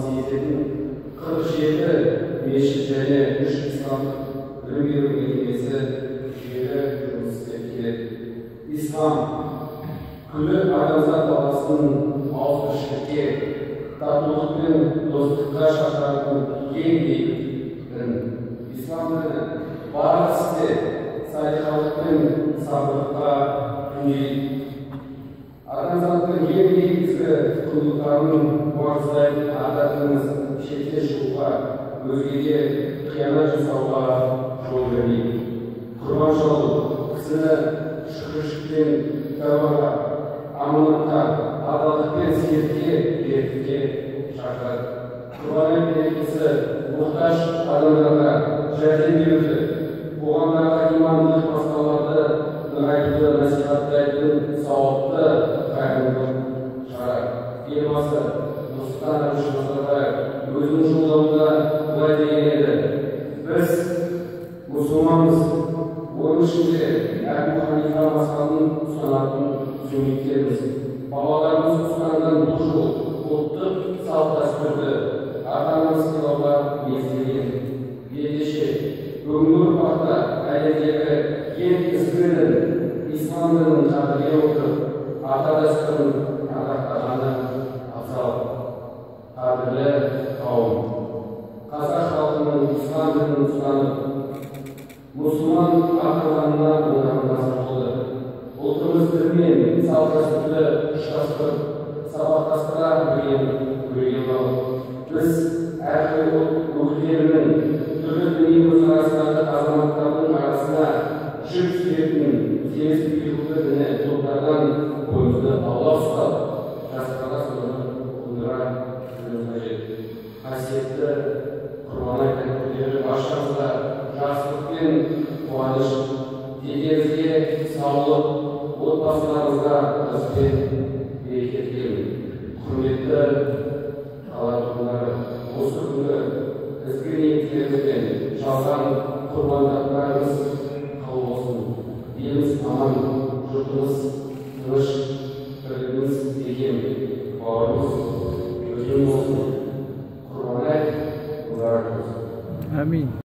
ететін 47 мешіт және 3 исламдық білім беру мекемесі жүйелі жұмыс істеп келеді. Ислам күллі адамзат баласының ауызбіршілікке, татулық пен достыққа шақыратын ең биік дін. Ислам діні барлық істе салиқалық пен сабырлыққа үндейді. Адамзаттың ең негізгі құндылықтарын уағыздайтын адатымыз шектен шығуға, өзгеге қиянат жасауға жол бермейді. Құрбан шалу кісіні шүкіршілікпен тәубаға, амандыққа, адалдық пен сертке, беріктікке шақырады. Құрбан айт мерекесі мұқтаж адамдарға жәрдем беруді, қоғамдағы имандылық масалаларды нығайтуды насихаттайтын сауапты қайырымдылық шара. Елбасы Нұрсұлтан Әбішұлы Назарбаев өзінің жолдауында былай деген еді: біз мұсылманбыз, оның ішінде Әбу Ханифа мазһабын ұстанатын сүнниттерміз. Бабаларымыз ұстанған бұл жол ұлттық салт-дәстүрді ата-анамыз сыйлауға негізделген. Ендеше бүгінгі ұрпақта әлемдегі ең ізгі дін ислам дінін қадірлей отырып, ата дәстүрін ардақтағаны абзал. Қадірлі қауым, қазақ халқының ислам дінін ұстанып, мұсылман атанғанына мойнымыз болды. Ұлтымыз дінмен салт-дәстүрді ұштастырып, сабақтастыра білген балық. Біз әртүрлі ұлт өкілдерінің түрлі діни көзқарастағы азаматтардың арасына жүк сүйетін теңіз пиғылды діни топтардан бойымызды аулақ ұстап, жастарға соны ұғындыра білуіміз қажет. Қасиетті Құрбан айт күндері баршамызға жақсылық пен қуаныш, денеңізге саулық, отбасыларыңызға ырыс пен берекет тілеймін. Құрметті қала тұрғындары, осы күнгі ізгі ниеттеріңізбен жалған құрбандықтарыңыз қабыл болсын. Еліміз аман, жұртымыз тыныш, бірлігіміз бекем, бауырымыз өзен болсын. Құрбан айт мұбарак болсын. Амин.